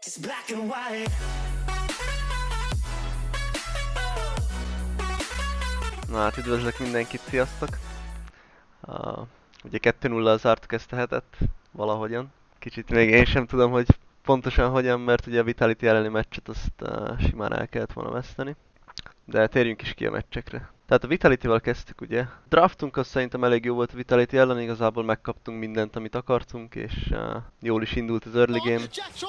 Na hát üdvözlök mindenkit, sziasztok! Ugye 2-0-al zártuk ezt a hetet, valahogyan. Kicsit még én sem tudom, hogy pontosan hogyan, mert ugye a Vitality elleni meccset azt simán el kellett volna veszteni. De térjünk is ki a meccsekre. Tehát a Vitality-val kezdtük ugye. Draftunk az szerintem elég jó volt a Vitality ellen, igazából megkaptunk mindent, amit akartunk, és jól is indult az early game.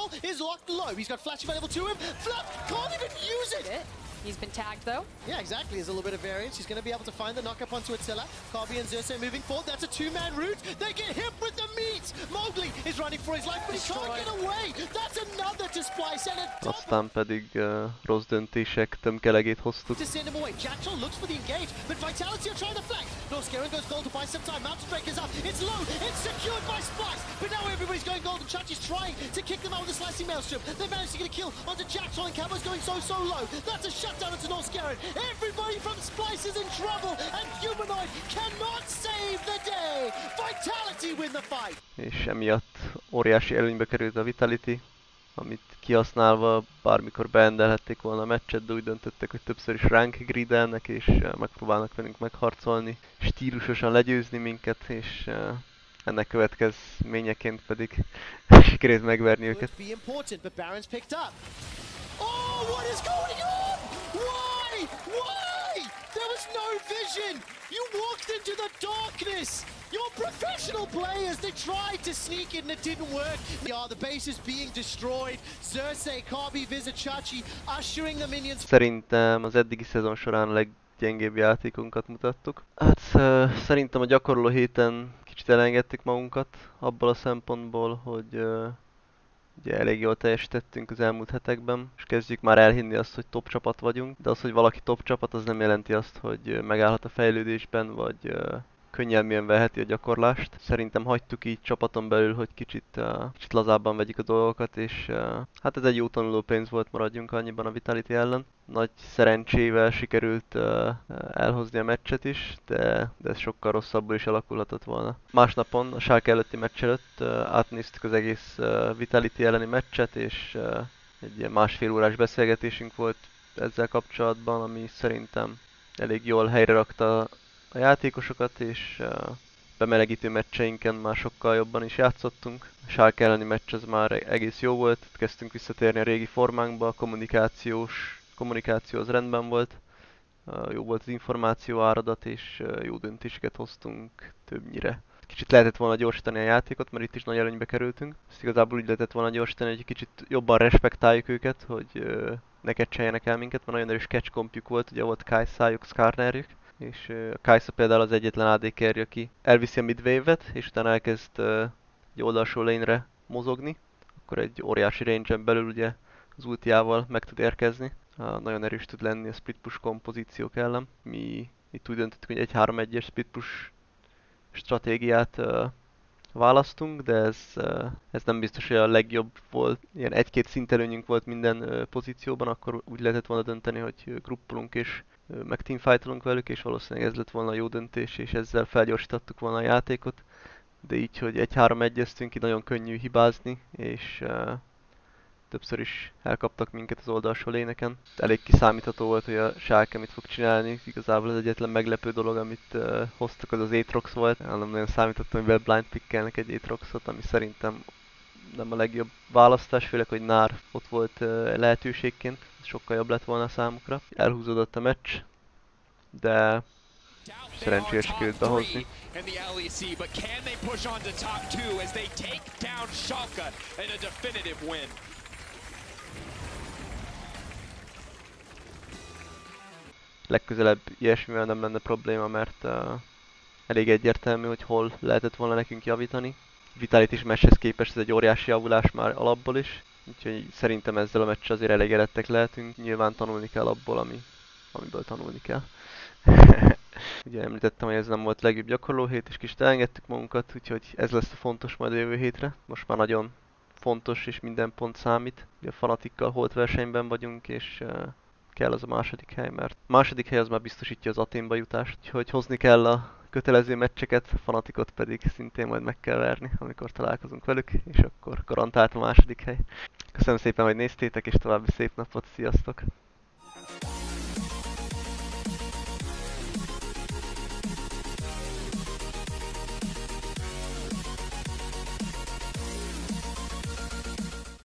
He's been tagged though. Yeah, exactly. There's a little bit of variance. He's going to be able to find the knock-up onto Attila. Kobbe and Xerxes moving forward. That's a two-man route. They get hit with the meat. Mowgli is running for his life, but he can't get away. That's another to splice and a Aztán pedig rossz döntések tömkelegét hoztuk. to send him away. Jackal looks for the engage, but Vitality are trying to flank. Norscaron goes gold to buy some time. Mountain Drake is up. It's low. It's secured by Splice. But now everybody's going gold, and Chachi's trying to kick them out with a slicing maelstrom. They managed to get a kill onto Jackal, and Camo's going so low. That's a shutdown into Norscaron. Everybody from Splice is in trouble, and Humanoid cannot save the day. Vitality win the fight. És emiatt óriási előnybe került a Vitality, amit kihasználva bármikor beendelhették volna a meccset, de úgy döntöttek, hogy többször is ránk gridelnek, és megpróbálnak velünk megharcolni, stílusosan legyőzni minket, és ennek következményeként pedig sikerült megverni őket. Be important, but Baron's picked up. Oh, what is going on? Why? Why? There was no vision. You walked into the darkness. You're professional players. They tried to sneak it and it didn't work. Yeah, the base is being destroyed. Xerxes, Kobbe, Visit, Chachi ushering the minions. Szerintem az eddigi szezon során a leggyengébb játékunkat mutattuk. Hát szerintem a gyakorló héten kicsit elengedtük magunkat abból a szempontból, hogy ugye elég jól teljesítettünk az elmúlt hetekben, és kezdjük már elhinni azt, hogy top csapat vagyunk, de az, hogy valaki top csapat, az nem jelenti azt, hogy megállhat a fejlődésben, vagy könnyelműen veheti a gyakorlást. Szerintem hagytuk így csapaton belül, hogy kicsit lazábban vegyük a dolgokat, és hát ez egy jó tanulópénz volt, maradjunk annyiban a Vitality ellen. Nagy szerencsével sikerült elhozni a meccset is, de ez sokkal rosszabbul is alakulhatott volna. Másnapon, a Schalke előtti meccs előtt átnéztük az egész Vitality elleni meccset, és egy ilyen másfél órás beszélgetésünk volt ezzel kapcsolatban, ami szerintem elég jól helyre rakta a játékosokat, és bemelegítő meccseinken már sokkal jobban is játszottunk. A Schalke elleni meccs az már egész jó volt, kezdtünk visszatérni a régi formánkba, a kommunikáció az rendben volt, jó volt az információ áradat, és jó döntéseket hoztunk többnyire. Kicsit lehetett volna gyorsítani a játékot, mert itt is nagy előnybe kerültünk. Ezt igazából úgy lehetett volna gyorsítani, hogy kicsit jobban respektáljuk őket, hogy ne catcheljenek el minket, mert nagyon erős catch kompjuk volt, ugye volt Kai'Sájuk, Skarnerjük, és a Kai'Sa például az egyetlen AD carry, aki elviszi a midwave-et, és utána elkezd egy oldalsó lane-re mozogni, akkor egy óriási range-en belül ugye az ultiával meg tud érkezni. Nagyon erős tud lenni a split push kompozíciók ellen. Mi itt úgy döntöttük, hogy egy 3-1-es split push stratégiát választunk, de ez nem biztos, hogy a legjobb volt. Ilyen 1-2 szintelőnyünk volt minden pozícióban, akkor úgy lehetett volna dönteni, hogy gruppolunk és meg teamfightolunk velük, és valószínűleg ez lett volna a jó döntés, és ezzel felgyorsítottuk volna a játékot. De így, hogy 1-3-1-eztünk, így nagyon könnyű hibázni, és többször is elkaptak minket az oldalsó léneken. Elég kiszámítható volt, hogy a Schalke mit fog csinálni. Igazából az egyetlen meglepő dolog, amit hoztak, az Aatrox volt. Nem nagyon számítottam, hogy blind pickelnek egy Aatroxot, ami szerintem nem a legjobb választás, főleg, hogy Nár ott volt lehetőségként. Sokkal jobb lett volna számukra. Elhúzódott a meccs, de szerencsére sikerült behozni. And the LEC, but can they push on to top two as they take down Schalke in a definitive win? Legközelebb ilyesmivel nem lenne probléma, mert elég egyértelmű, hogy hol lehetett volna nekünk javítani. Vitality meccshez képest ez egy óriási javulás már alapból is, úgyhogy szerintem ezzel a meccsel azért elégedettek lehetünk. Nyilván tanulni kell abból, amiből tanulni kell. Ugye említettem, hogy ez nem volt a legjobb gyakorló hét, és kicsit elengedtük magunkat, úgyhogy ez lesz a fontos majd a jövő hétre. Most már nagyon fontos, és minden pont számít. Ugye a Fanatikkal holt versenyben vagyunk, és kell az a második hely, mert a második hely az már biztosítja az Athénba jutást, úgyhogy hozni kell a kötelező meccseket, a Fanatikot pedig szintén majd meg kell verni, amikor találkozunk velük, és akkor garantált a második hely. Köszönöm szépen, hogy néztétek, és további szép napot, sziasztok!